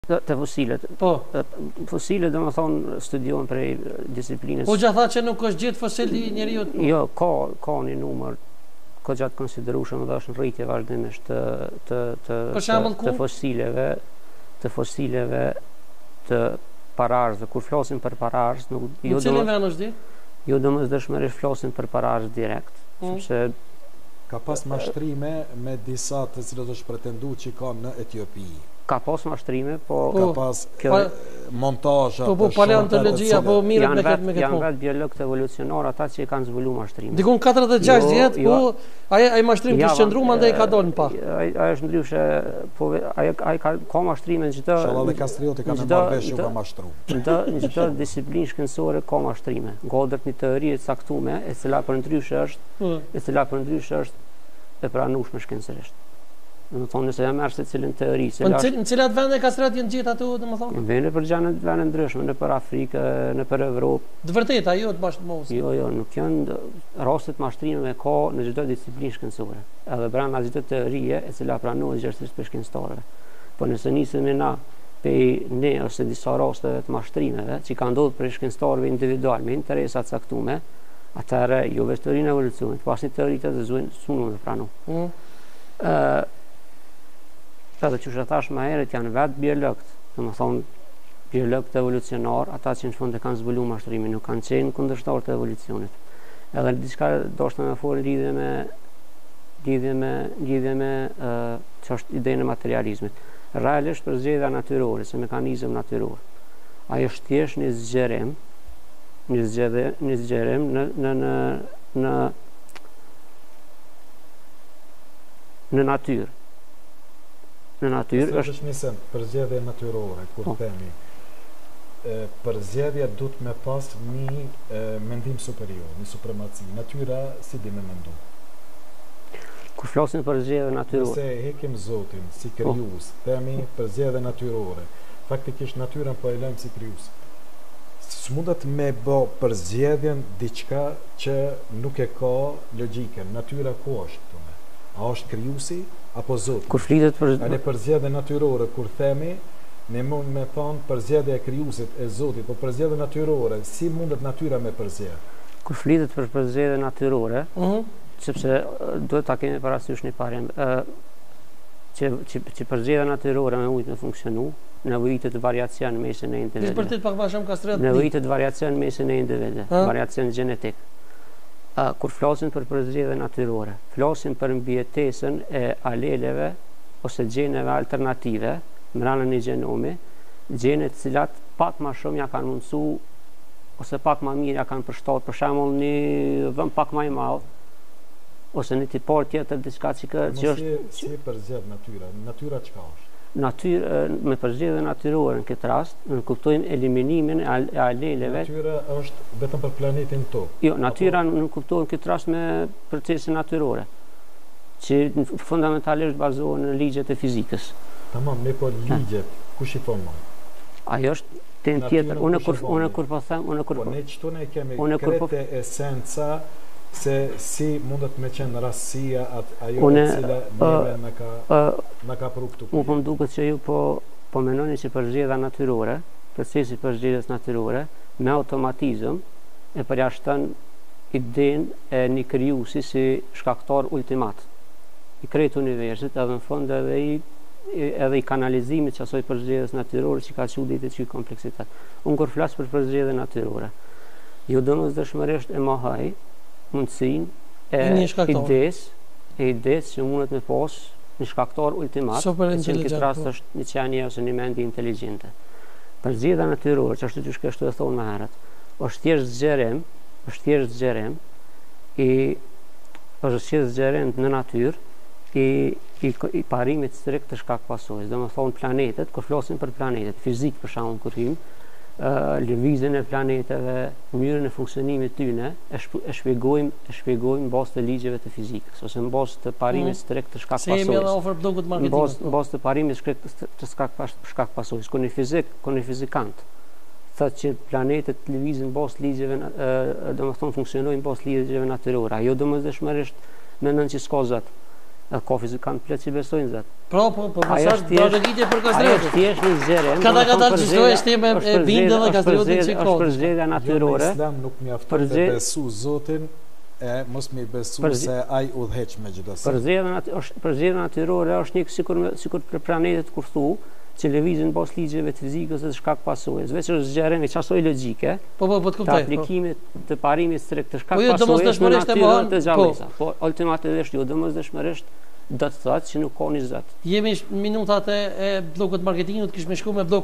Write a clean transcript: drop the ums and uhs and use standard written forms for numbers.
Të fosilet. Po. Fosilet do më thonë studiohen prej disiplinës. Po gjatë tha që nuk është gjetë fosil i njeriut. Jo, ka një numër ka gjatë konsiderueshëm dhe është në rritje vazhdimisht të fosileve të pararzëve. Kur flasim për pararzë, në cilin vend është di? Jo domosdoshmërisht flasim për pararzë direkt, sepse ka pas mashtrime me disa të cilët është pretenduar që ka në Etiopi. Ka pas mashtrime, po ka pas montazha, po paleontologjia, po mirë me këtë. Janë vetë biologët evolucionar ata që kanë zbuluar mashtrimin. Dikon 46 po ai mashtrim të qëndruar andaj ka dalë në pa. Ai është ndryshe, po ai ka mashtrime në çdo. Inshallah dhe Kastrioti kanë marrë vesh u ka mashtruar. Në çdo disiplinë shkencore ka mashtrime. Godët një teori e caktuar, e cila përndryshe është e pranueshme shkencërisht. Do të thonë se jam marrë secilin teori, në cilat vende Kastriot janë gjetë ato, domethënë? Në vende për vende ndryshme, në për Afrikë, në për Evropë. Të vërtetë ajo të bashkëmos. Jo, nuk janë rastet mashtrimeve ka në çdo disiplinë shkencore. Edhe brenda çdo teorie e cila pranohet gjithsesi për shkencëtarëve. Po nëse nisemi na ne ose disa rasteve të mashtrimeve që kanë ndodhur për shkencëtarëve individual me interesa të caktuara, atëherë jo vetëm teorinë e evolucionit, po as teoritë të sunën e pranu. Edhe që që thash më herët janë vetë biologët, do më thonë biologët evolucionar, ata që në fund e kanë zbuluar mashtrimin, nuk kanë qenë kundërshtar të evolucionit. Edhe diçka do të më folë lidhje me që është idenë e materializmit. Realisht përzgjedhja natyrore, si mekanizëm natyror. Ajo është thjesht një zgjerim në natyrë. Në natyrë është një send përzgjedhje natyrore, kur themi përzgjedhja duhet me pas një mendim superior, një supremaci. Natyra si di me mendu? Kur flasim për përzgjedhje natyrore, nëse hekim Zotin si krijues, themi përzgjedhje natyrore. Faktikisht natyrën po e lëmë si krijues. S'mundet me bë përzgjedhjen diçka që nuk e ka logjikën. Natyra ku është? A është krijuesi apo Zoti? Kur flitet për përzgjedhje natyrore, kur themi ne mund me thonë përzgjedhja e krijuesit e Zotit, po përzgjedhja natyrore, si mundet natyra me përzgjedh? Kur flitet për përzgjedhje natyrore, sepse duhet ta kemi parasysh një parim, që përzgjedhja natyrore me mujt me funksionu, nevojitet variacion mesin e individëve. Për pak më shumë Kastriot. Nevojitet variacion mesin e individëve, variacion gjenetik. Kur flasin për përzgjedhje natyrore, flasin për mbijetesën e aleleve ose gjeneve alternative brenda një gjenomi, gjene të cilat pak më shumë ja kanë mundsu ose pak më mirë ja kanë përshtatur, për shembull një vend pak më i madh ose një tipar tjetër diçka që është si përzgjedh natyra. Natyra çka është? Me përzgjedhje natyrore në këtë rast, ne kuptojmë eliminimin e aleleve. Natyra është vetëm për planetin Tokë. Jo, natyra nuk kuptohet në këtë rast me procese natyrore, që fundamentalisht bazohen në ligjet e fizikës. Tamam, me po ligjet, kush i formon? Ajo është tem tjetër. Unë kur po them, ne çto ne kemi konkrete esenca se si mundet me qenë rastësia ajo e cila neve na ka pru këtu. Unë po më duket që ju po menoni që përzgjedhja natyrore, procesi i përzgjedhjes natyrore me automatizëm e përjashton idenë e një krijuesi si shkaktar ultimat i krejt universit, edhe në fund edhe i kanalizimit që asoj përzgjedhjes natyrore që ka çuditë që kompleksitet. Unë kur flas për përzgjedhje natyrore, ju domosdoshmërisht e mohoj mundësinë e idesë që mundet me pas një shkaktar ultimat, që në këtë rast është një qenie ose një mendje inteligjente. Përzgjedhja natyrore, që ashtu që kështu e thonë më herët, është thjesht zgjerim në natyrë i parimit strikt të shkak pasojës. Do të thonë planetet, kur flasim për planetet, fizik për shembull kur hym, lëvizjen e planeteve, mënyrën e funksionimit tyne, e shpjegojmë bazë të ligjeve të fizikës ose në bazë të parimit strikt të shkak pasojës. Në bazë të parimit strikt të shkak pasojës. Kur një fizikant thotë që planetet lëvizin bazë ligjeve, domethënë funksionojnë bazë ligjeve natyrore. Ajo domosdoshmërisht mendon që s'ka Zot. Ka fizik kanë plot që besojnë Zot. Po, mesazh biologjike për Ajo kastriotin. është thjesht një zëre. Ka dalë çdo shteme e bindë dhe kastriotit që është përzgjedhja natyrore. Jo, në Islam nuk mjafton të besu Zotin e mos me besu se ai udhëheq me gjithasë. Përzgjedhja natyrore është një sikur për planetet kur thu që lëvizin pas ligjeve të fizikës dhe shkak pasojës. Veç është zgjerë me çasoj logjike. Po të kuptoj. Të aplikimit të parimit strikt të shkak pasojës. Po domosdoshmërisht e mohon të gjallësa. Po ultimativisht jo domosdoshmërisht do të thotë që nuk ka një Zot. Jemi minutat e bllokut marketingut, kish me shku me blok